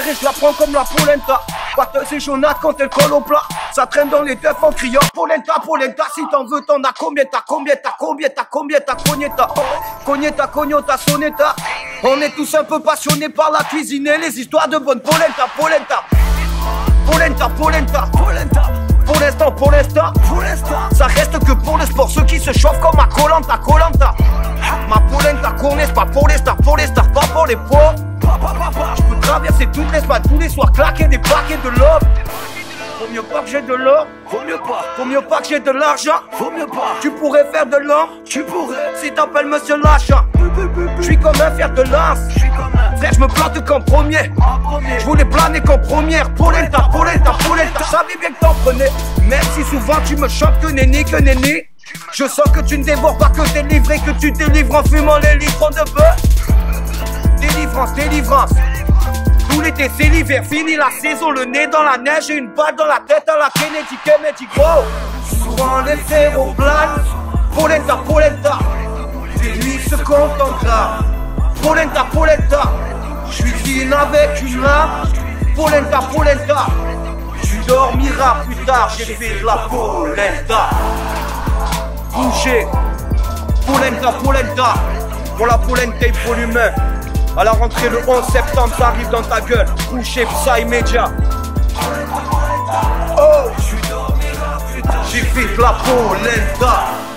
et je la prends comme la polenta. Batteuse et jaunâtre quand elle colle au plat. Ça traîne dans les teufs en criant polenta, polenta. Si t'en veux, t'en as combien, t'as combien, t'as combien, t'as combien, t'as cogneta. Cogneta, cognota, soneta. On est tous un peu passionnés par la cuisine et les histoires de bonne polenta, polenta. Polenta, polenta, polenta. Pour l'instant, ça reste que pour le sport. Ceux qui se chauffent comme à Colanta, Colanta. Ma polenta connaisse pas pour les stars, pas pour les pauvres. Je peux traverser toutes les semaines, tous les soirs, claquer des paquets de l'or. Vaut mieux pas que j'ai de l'or, vaut mieux pas que j'ai de l'argent, vaut mieux pas. Tu pourrais faire de l'or, tu pourrais, si t'appelles monsieur l'achat. Je suis comme un fer de lance, frère, je me plante qu'en premier. Je voulais planer qu'en première. Polenta, polenta, polenta. Je savais bien que t'en prenais, même si souvent tu me chantes que nenni, que nenni. Je sens que tu ne dévores pas, que t'es livré, que tu délivres en fumant les litrons de bœuf. Délivrance, délivrance. Tout l'été c'est l'hiver, fini la saison, le nez dans la neige et une balle dans la tête à la Kennedy, Kennedy, gros. Souvent les zéros planent. Polenta, polenta. Les nuits se comptent en gras. Polenta, polenta. Je suis fine avec une larme. Polenta, polenta. Tu dormiras plus tard, j'ai fait de la polenta. Bouger. Polenta, polenta. Pour la polenta et pour l'humain. À la rentrée le 11 septembre, ça arrive dans ta gueule. Couché, ça immédiat. Oh, j'ai fait de la polenta.